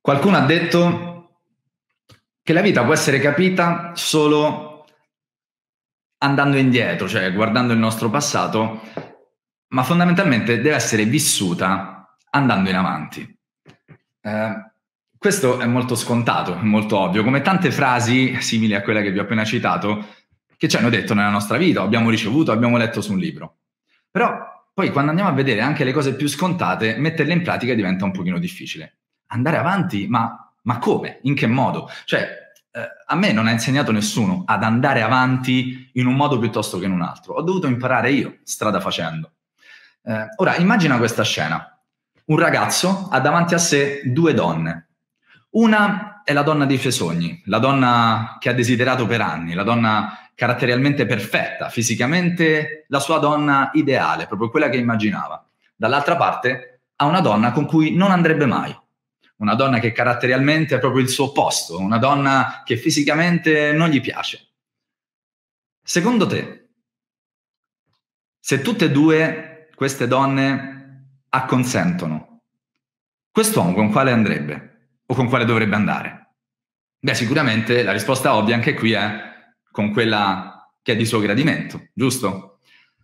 Qualcuno ha detto che la vita può essere capita solo andando indietro, cioè guardando il nostro passato, ma fondamentalmente deve essere vissuta andando in avanti. Questo è molto scontato, è molto ovvio, come tante frasi simili a quella che vi ho appena citato, che ci hanno detto nella nostra vita, abbiamo ricevuto, abbiamo letto su un libro. Però poi quando andiamo a vedere anche le cose più scontate, metterle in pratica diventa un pochino difficile. Andare avanti, ma come? In che modo? Cioè, a me non ha insegnato nessuno ad andare avanti in un modo piuttosto che in un altro. Ho dovuto imparare io, strada facendo. Ora, immagina questa scena. Un ragazzo ha davanti a sé due donne. Una è la donna dei suoi sogni, la donna che ha desiderato per anni, la donna caratterialmente perfetta, fisicamente la sua donna ideale, proprio quella che immaginava. Dall'altra parte ha una donna con cui non andrebbe mai, una donna che caratterialmente è proprio il suo opposto, una donna che fisicamente non gli piace. Secondo te, se tutte e due queste donne acconsentono, quest'uomo con quale andrebbe? O con quale dovrebbe andare? Beh, sicuramente la risposta ovvia anche qui è con quella che è di suo gradimento, giusto?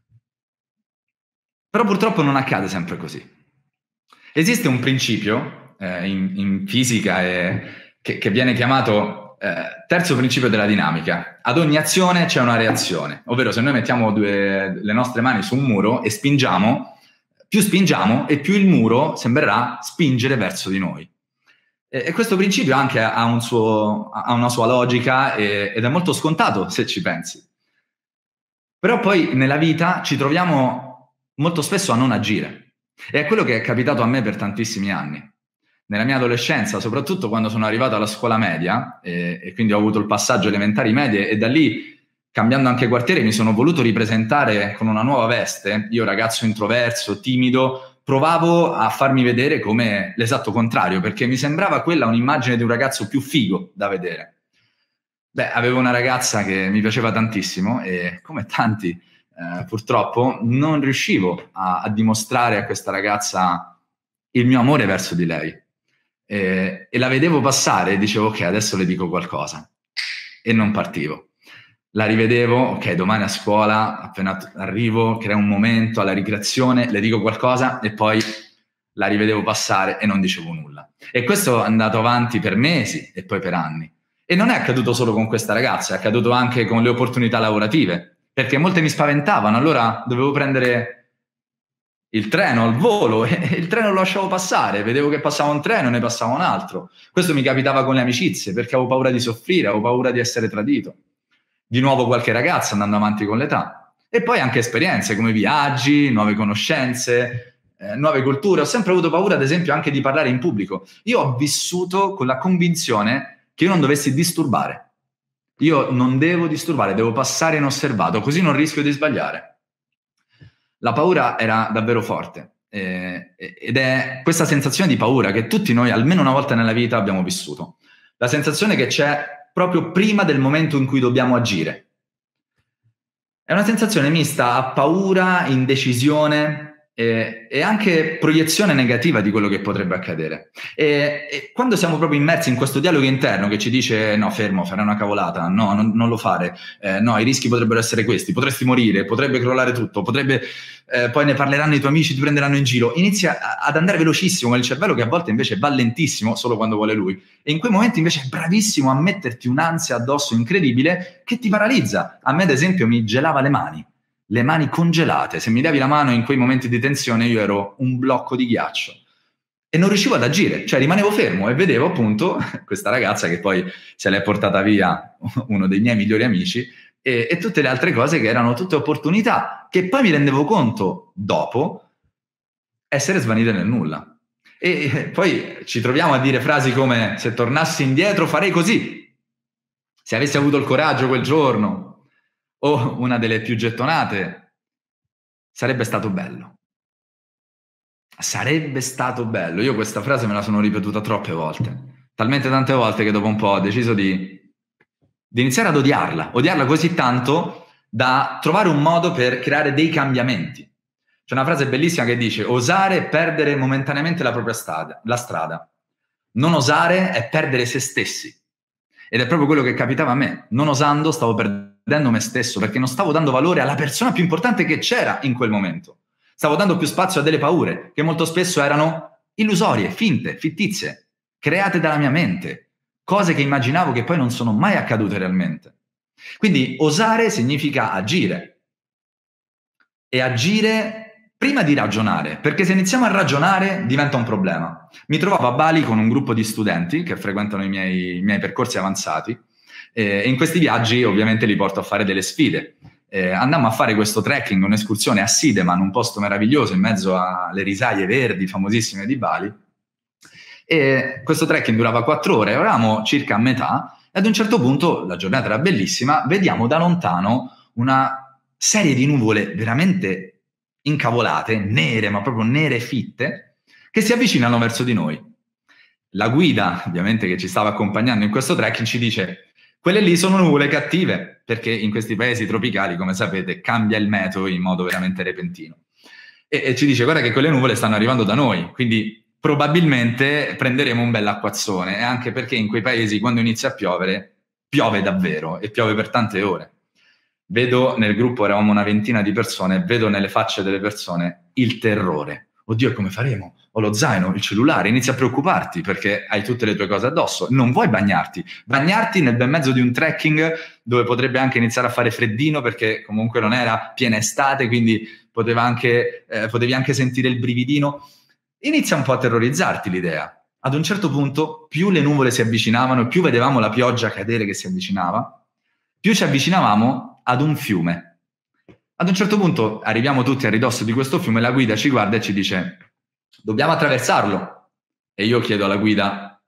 Però purtroppo non accade sempre così. Esiste un principio in fisica che viene chiamato terzo principio della dinamica. Ad ogni azione c'è una reazione, ovvero se noi mettiamo le nostre mani su un muro e spingiamo e più il muro sembrerà spingere verso di noi. E questo principio anche ha una sua logica ed è molto scontato se ci pensi. Però poi nella vita ci troviamo molto spesso a non agire. E è quello che è capitato a me per tantissimi anni. Nella mia adolescenza, soprattutto quando sono arrivato alla scuola media, e quindi ho avuto il passaggio elementari medie, e da lì, cambiando anche quartiere, mi sono voluto ripresentare con una nuova veste. Io, ragazzo introverso, timido, provavo a farmi vedere come l'esatto contrario, perché mi sembrava quella un'immagine di un ragazzo più figo da vedere. Beh, avevo una ragazza che mi piaceva tantissimo e come tanti purtroppo non riuscivo a dimostrare a questa ragazza il mio amore verso di lei. E la vedevo passare e dicevo ok, adesso le dico qualcosa. E non partivo. La rivedevo, ok, domani a scuola, appena arrivo, creo un momento alla ricreazione, le dico qualcosa e poi la rivedevo passare e non dicevo nulla. E questo è andato avanti per mesi e poi per anni. E non è accaduto solo con questa ragazza, è accaduto anche con le opportunità lavorative, perché molte mi spaventavano, allora dovevo prendere il treno, il volo, e il treno lo lasciavo passare, vedevo che passava un treno e ne passava un altro. Questo mi capitava con le amicizie, perché avevo paura di soffrire, avevo paura di essere tradito. Di nuovo qualche ragazza andando avanti con l'età. E poi anche esperienze come viaggi, nuove conoscenze, nuove culture. Ho sempre avuto paura, ad esempio, anche di parlare in pubblico. Io ho vissuto con la convinzione che io non dovessi disturbare. Io non devo disturbare, devo passare inosservato, così non rischio di sbagliare. La paura era davvero forte ed è questa sensazione di paura che tutti noi almeno una volta nella vita abbiamo vissuto. La sensazione che c'è proprio prima del momento in cui dobbiamo agire. È una sensazione mista a paura, indecisione e anche proiezione negativa di quello che potrebbe accadere. E quando siamo proprio immersi in questo dialogo interno che ci dice no, fermo, farai una cavolata, no, non lo fare, no, i rischi potrebbero essere questi, potresti morire, potrebbe crollare tutto, poi ne parleranno i tuoi amici, ti prenderanno in giro, inizia ad andare velocissimo con il cervello che a volte invece va lentissimo solo quando vuole lui, e in quei momenti invece è bravissimo a metterti un'ansia addosso incredibile che ti paralizza. A me ad esempio mi gelava le mani congelate, se mi davi la mano in quei momenti di tensione io ero un blocco di ghiaccio e non riuscivo ad agire, cioè rimanevo fermo e vedevo appunto questa ragazza che poi se l'è portata via uno dei miei migliori amici e tutte le altre cose che erano tutte opportunità che poi mi rendevo conto dopo essere svanite nel nulla. E poi ci troviamo a dire frasi come se tornassi indietro farei così, se avessi avuto il coraggio quel giorno, o una delle più gettonate, sarebbe stato bello. Sarebbe stato bello. Io questa frase me la sono ripetuta troppe volte, talmente tante volte che dopo un po' ho deciso di iniziare ad odiarla così tanto da trovare un modo per creare dei cambiamenti. C'è una frase bellissima che dice osare perdere momentaneamente la propria strada. Non osare è perdere se stessi. Ed è proprio quello che capitava a me. Non osando stavo perdendo me stesso, perché non stavo dando valore alla persona più importante che c'era in quel momento. Stavo dando più spazio a delle paure, che molto spesso erano illusorie, finte, fittizie, create dalla mia mente, cose che immaginavo che poi non sono mai accadute realmente. Quindi osare significa agire. E agire prima di ragionare, perché se iniziamo a ragionare diventa un problema. Mi trovavo a Bali con un gruppo di studenti che frequentano i miei percorsi avanzati e in questi viaggi ovviamente li porto a fare delle sfide. Andammo a fare questo trekking, un'escursione a Sideman, un posto meraviglioso in mezzo alle risaie verdi famosissime di Bali, e questo trekking durava 4 ore, eravamo circa a metà e ad un certo punto la giornata era bellissima, vediamo da lontano una serie di nuvole veramente incavolate, nere, ma proprio nere fitte, che si avvicinano verso di noi. La guida, ovviamente, che ci stava accompagnando in questo trekking ci dice: quelle lì sono nuvole cattive, perché in questi paesi tropicali, come sapete, cambia il meteo in modo veramente repentino. E ci dice: guarda che quelle nuvole stanno arrivando da noi, quindi probabilmente prenderemo un bell'acquazzone, e anche perché in quei paesi quando inizia a piovere, piove davvero e piove per tante ore. Vedo nel gruppo, eravamo una ventina di persone, vedo nelle facce delle persone il terrore. Oddio, come faremo? Ho lo zaino, il cellulare, inizi a preoccuparti perché hai tutte le tue cose addosso, non vuoi bagnarti nel bel mezzo di un trekking dove potrebbe anche iniziare a fare freddino, perché comunque non era piena estate, quindi potevi anche sentire il brividino. Inizia un po' a terrorizzarti l'idea. Ad un certo punto, più le nuvole si avvicinavano, più vedevamo la pioggia cadere che si avvicinava, più ci avvicinavamo ad un fiume. Ad un certo punto arriviamo tutti a ridosso di questo fiume, la guida ci guarda e ci dice: dobbiamo attraversarlo. E io chiedo alla guida: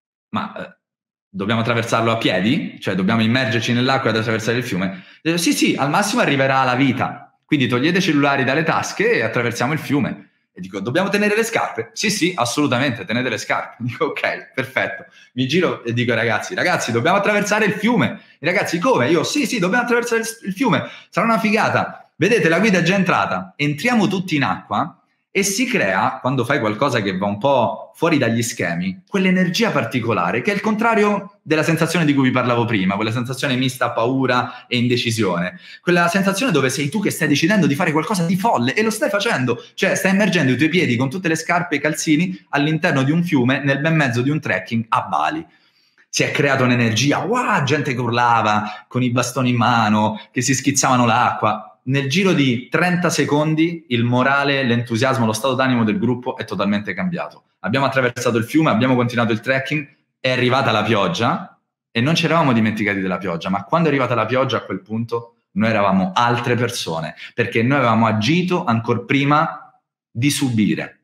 ma dobbiamo attraversarlo a piedi? Cioè dobbiamo immergerci nell'acqua ed attraversare il fiume? E dico, sì, al massimo arriverà alla vita, quindi togliete i cellulari dalle tasche e attraversiamo il fiume. E dico: dobbiamo tenere le scarpe? Sì, assolutamente, tenete le scarpe. Dico: ok, perfetto. Mi giro e dico: ragazzi, dobbiamo attraversare il fiume. I ragazzi: come? Io: sì, dobbiamo attraversare il fiume. Sarà una figata. Vedete, la guida è già entrata. Entriamo tutti in acqua e si crea, quando fai qualcosa che va un po' fuori dagli schemi, quell'energia particolare che è il contrario della sensazione di cui vi parlavo prima, quella sensazione mista paura e indecisione, quella sensazione dove sei tu che stai decidendo di fare qualcosa di folle e lo stai facendo, cioè stai immergendo i tuoi piedi con tutte le scarpe e i calzini all'interno di un fiume nel ben mezzo di un trekking a Bali. Si è creata un'energia, wow, gente che urlava con i bastoni in mano, che si schizzavano l'acqua. Nel giro di 30 secondi il morale, l'entusiasmo, lo stato d'animo del gruppo è totalmente cambiato. Abbiamo attraversato il fiume, abbiamo continuato il trekking, è arrivata la pioggia e non ci eravamo dimenticati della pioggia, ma quando è arrivata la pioggia a quel punto noi eravamo altre persone, perché noi avevamo agito ancora prima di subire.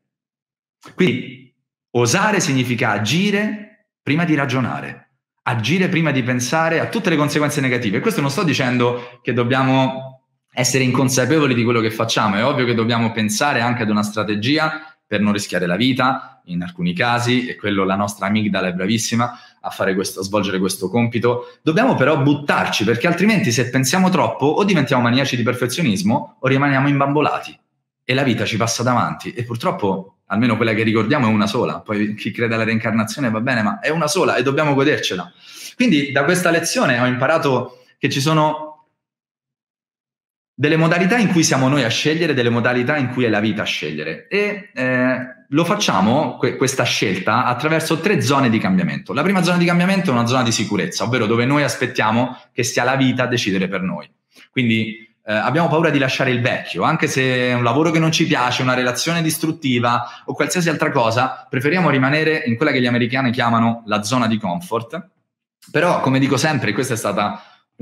Quindi osare significa agire prima di ragionare, agire prima di pensare a tutte le conseguenze negative. E questo non sto dicendo che dobbiamo essere inconsapevoli di quello che facciamo, è ovvio che dobbiamo pensare anche ad una strategia per non rischiare la vita, in alcuni casi, e quello la nostra amigdala è bravissima a svolgere questo compito. Dobbiamo però buttarci, perché altrimenti se pensiamo troppo o diventiamo maniaci di perfezionismo o rimaniamo imbambolati e la vita ci passa davanti e purtroppo almeno quella che ricordiamo è una sola. Poi chi crede alla reincarnazione va bene, ma è una sola e dobbiamo godercela. Quindi da questa lezione ho imparato che ci sono delle modalità in cui siamo noi a scegliere, delle modalità in cui è la vita a scegliere, e lo facciamo, questa scelta, attraverso 3 zone di cambiamento. La prima zona di cambiamento è una zona di sicurezza, ovvero dove noi aspettiamo che sia la vita a decidere per noi. Quindi abbiamo paura di lasciare il vecchio, anche se è un lavoro che non ci piace, una relazione distruttiva o qualsiasi altra cosa, preferiamo rimanere in quella che gli americani chiamano la zona di comfort. Però, come dico sempre, questa è stata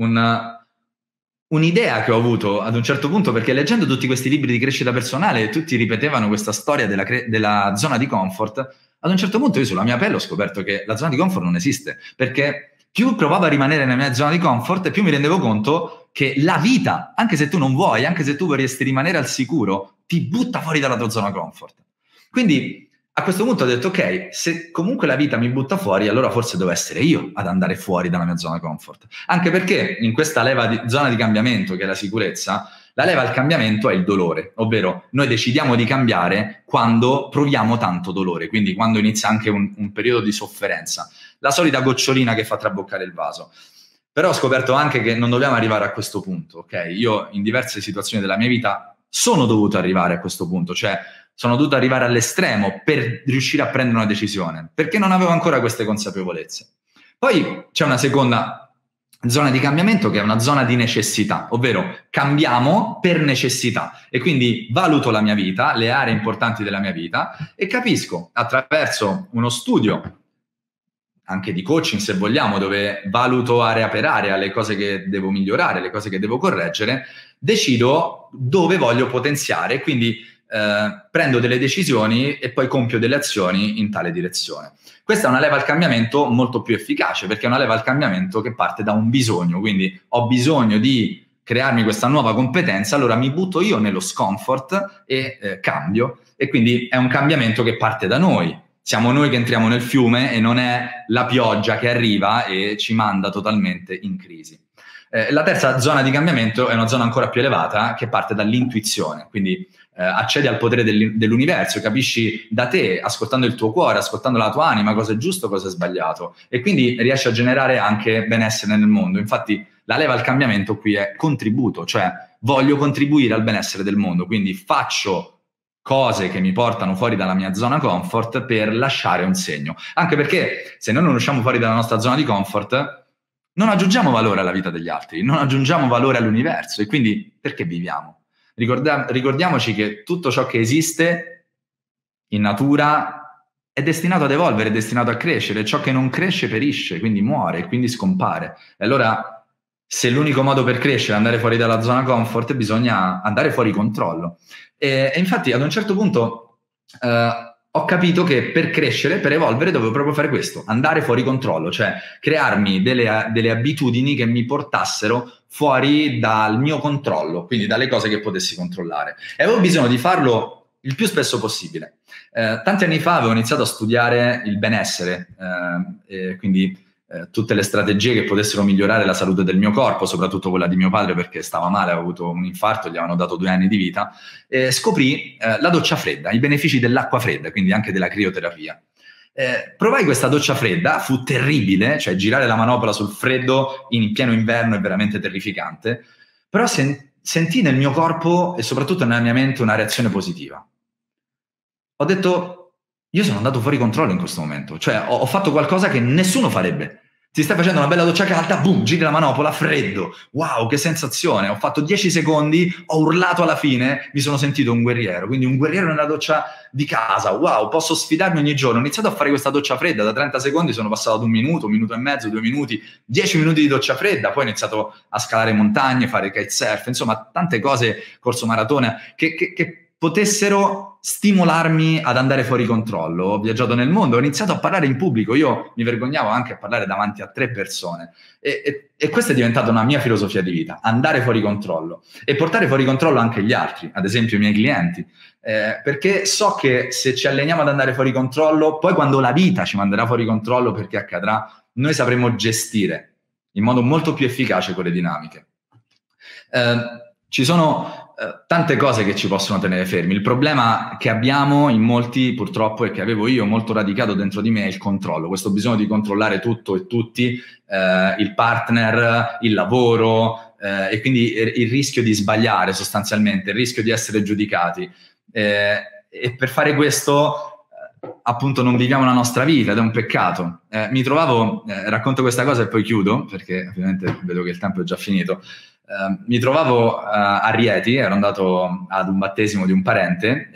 un'idea che ho avuto ad un certo punto, perché leggendo tutti questi libri di crescita personale tutti ripetevano questa storia della zona di comfort. Ad un certo punto io sulla mia pelle ho scoperto che la zona di comfort non esiste, perché più provavo a rimanere nella mia zona di comfort e più mi rendevo conto che la vita, anche se tu non vuoi, anche se tu vorresti rimanere al sicuro, ti butta fuori dalla tua zona comfort. Quindi A questo punto ho detto, ok, se comunque la vita mi butta fuori, allora forse devo essere io ad andare fuori dalla mia zona comfort. Anche perché in questa zona di cambiamento, che è la sicurezza, la leva al cambiamento è il dolore, ovvero noi decidiamo di cambiare quando proviamo tanto dolore, quindi quando inizia anche un periodo di sofferenza. La solita gocciolina che fa traboccare il vaso. Però ho scoperto anche che non dobbiamo arrivare a questo punto, ok? Io in diverse situazioni della mia vita sono dovuto arrivare a questo punto, cioè sono dovuto arrivare all'estremo per riuscire a prendere una decisione, perché non avevo ancora queste consapevolezze. Poi c'è una seconda zona di cambiamento che è una zona di necessità, ovvero cambiamo per necessità e quindi valuto la mia vita, le aree importanti della mia vita e capisco attraverso uno studio anche di coaching se vogliamo, dove valuto area per area le cose che devo migliorare, le cose che devo correggere, decido dove voglio potenziare, quindi prendo delle decisioni e poi compio delle azioni in tale direzione. Questa è una leva al cambiamento molto più efficace, perché è una leva al cambiamento che parte da un bisogno, quindi ho bisogno di crearmi questa nuova competenza, allora mi butto io nello scomfort e cambio, e quindi è un cambiamento che parte da noi. Siamo noi che entriamo nel fiume e non è la pioggia che arriva e ci manda totalmente in crisi. La terza zona di cambiamento è una zona ancora più elevata che parte dall'intuizione, quindi accedi al potere dell'universo, capisci da te, ascoltando il tuo cuore, ascoltando la tua anima, cosa è giusto, cosa è sbagliato, e quindi riesci a generare anche benessere nel mondo. Infatti la leva al cambiamento qui è contributo, cioè voglio contribuire al benessere del mondo, quindi faccio cose che mi portano fuori dalla mia zona comfort per lasciare un segno. Anche perché se noi non usciamo fuori dalla nostra zona di comfort, non aggiungiamo valore alla vita degli altri, non aggiungiamo valore all'universo, e quindi perché viviamo? Ricordiamoci che tutto ciò che esiste in natura è destinato ad evolvere, è destinato a crescere. Ciò che non cresce perisce, quindi muore, e quindi scompare. E allora, se l'unico modo per crescere è andare fuori dalla zona comfort, bisogna andare fuori controllo. E infatti ad un certo punto ho capito che per crescere, per evolvere, dovevo proprio fare questo, andare fuori controllo, cioè crearmi delle abitudini che mi portassero fuori dal mio controllo, quindi dalle cose che potessi controllare. E avevo bisogno di farlo il più spesso possibile. Tanti anni fa avevo iniziato a studiare il benessere, quindi tutte le strategie che potessero migliorare la salute del mio corpo, soprattutto quella di mio padre perché stava male, aveva avuto un infarto, gli avevano dato 2 anni di vita, e scoprì la doccia fredda, i benefici dell'acqua fredda, quindi anche della crioterapia. Provai questa doccia fredda, fu terribile, cioè girare la manopola sul freddo in pieno inverno è veramente terrificante, però sentii nel mio corpo e soprattutto nella mia mente una reazione positiva. Ho detto, io sono andato fuori controllo in questo momento, cioè ho fatto qualcosa che nessuno farebbe. Ti stai facendo una bella doccia calda, boom, giri la manopola, freddo. Wow, che sensazione. Ho fatto 10 secondi, ho urlato alla fine, mi sono sentito un guerriero. Quindi un guerriero nella doccia di casa. Wow, posso sfidarmi ogni giorno. Ho iniziato a fare questa doccia fredda, da 30 secondi sono passato ad 1 minuto, 1 minuto e mezzo, 2 minuti, 10 minuti di doccia fredda. Poi ho iniziato a scalare montagne, fare kitesurf, insomma tante cose, corso maratona, che potessero stimolarmi ad andare fuori controllo. Ho viaggiato nel mondo, ho iniziato a parlare in pubblico, io mi vergognavo anche a parlare davanti a 3 persone e questa è diventata una mia filosofia di vita, andare fuori controllo e portare fuori controllo anche gli altri, ad esempio i miei clienti, perché so che se ci alleniamo ad andare fuori controllo, poi quando la vita ci manderà fuori controllo, perché accadrà, noi sapremo gestire in modo molto più efficace quelle dinamiche. Ci sono tante cose che ci possono tenere fermi. Il problema che abbiamo in molti, purtroppo, e che avevo io molto radicato dentro di me, è il controllo, questo bisogno di controllare tutto e tutti, il partner, il lavoro, e quindi il rischio di sbagliare sostanzialmente, il rischio di essere giudicati. E per fare questo, appunto, non viviamo la nostra vita ed è un peccato. Mi trovavo, racconto questa cosa e poi chiudo, perché ovviamente vedo che il tempo è già finito. Mi trovavo a Rieti, ero andato ad un battesimo di un parente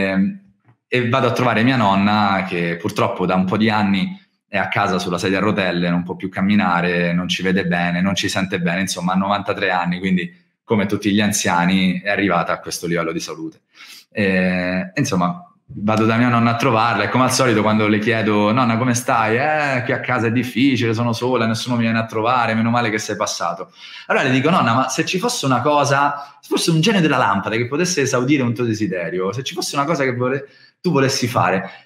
e vado a trovare mia nonna che purtroppo da un po' di anni è a casa sulla sedia a rotelle, non può più camminare, non ci vede bene, non ci sente bene, insomma ha 93 anni, quindi come tutti gli anziani è arrivata a questo livello di salute. Insomma, vado da mia nonna a trovarla e come al solito quando le chiedo nonna come stai? Qui a casa è difficile, sono sola, nessuno mi viene a trovare, meno male che sei passato. Allora le dico nonna, ma se ci fosse una cosa, se fosse un genio della lampada che potesse esaudire un tuo desiderio, se ci fosse una cosa che tu volessi fare,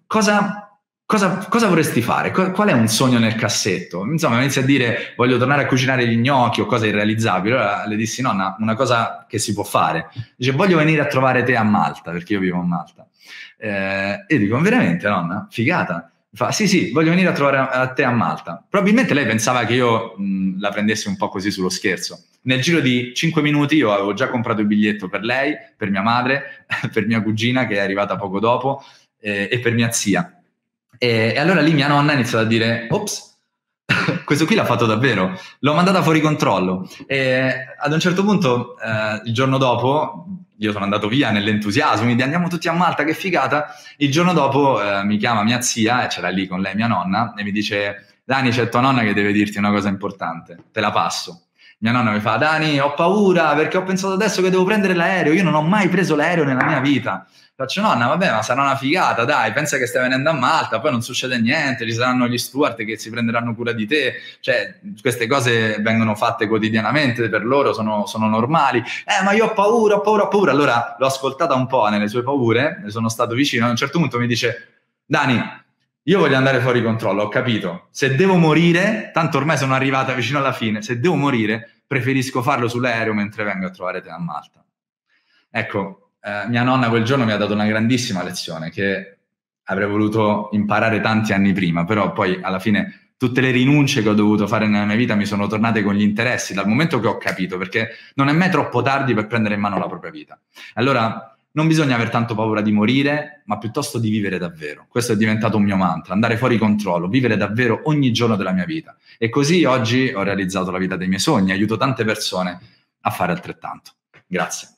cosa vorresti fare? Qual è un sogno nel cassetto? Insomma, mi inizia a dire voglio tornare a cucinare gli gnocchi o cose irrealizzabili. Allora le dissi nonna, una cosa che si può fare. Dice voglio venire a trovare te a Malta, perché io vivo a Malta. E dico veramente nonna? Figata. Fa sì, voglio venire a trovare a te a Malta. Probabilmente lei pensava che io la prendessi un po' così sullo scherzo. Nel giro di 5 minuti io avevo già comprato il biglietto per lei, per mia madre, per mia cugina che è arrivata poco dopo e per mia zia. E allora lì mia nonna ha iniziato a dire ops, questo qui l'ha fatto davvero, l'ho mandata fuori controllo. E ad un certo punto il giorno dopo io sono andato via nell'entusiasmo, quindi andiamo tutti a Malta, che figata. Il giorno dopo mi chiama mia zia e c'era lì con lei mia nonna e mi dice Dani, c'è tua nonna che deve dirti una cosa importante, te la passo. Mia nonna mi fa Dani, ho paura perché ho pensato adesso che devo prendere l'aereo, io non ho mai preso l'aereo nella mia vita. Faccio nonna, vabbè, ma sarà una figata, dai, pensa che stai venendo a Malta, poi non succede niente, ci saranno gli steward che si prenderanno cura di te, cioè queste cose vengono fatte quotidianamente, per loro sono normali. Ma io ho paura. Allora l'ho ascoltata un po' nelle sue paure, ne sono stato vicino, a un certo punto mi dice Dani, io voglio andare fuori controllo, ho capito, se devo morire, tanto ormai sono arrivata vicino alla fine, se devo morire preferisco farlo sull'aereo mentre vengo a trovare te a Malta. Ecco, mia nonna quel giorno mi ha dato una grandissima lezione che avrei voluto imparare tanti anni prima, però poi alla fine tutte le rinunce che ho dovuto fare nella mia vita mi sono tornate con gli interessi dal momento che ho capito, perché non è mai troppo tardi per prendere in mano la propria vita. Allora non bisogna aver tanto paura di morire, ma piuttosto di vivere davvero. Questo è diventato un mio mantra, andare fuori controllo, vivere davvero ogni giorno della mia vita. E così oggi ho realizzato la vita dei miei sogni, aiuto tante persone a fare altrettanto. Grazie.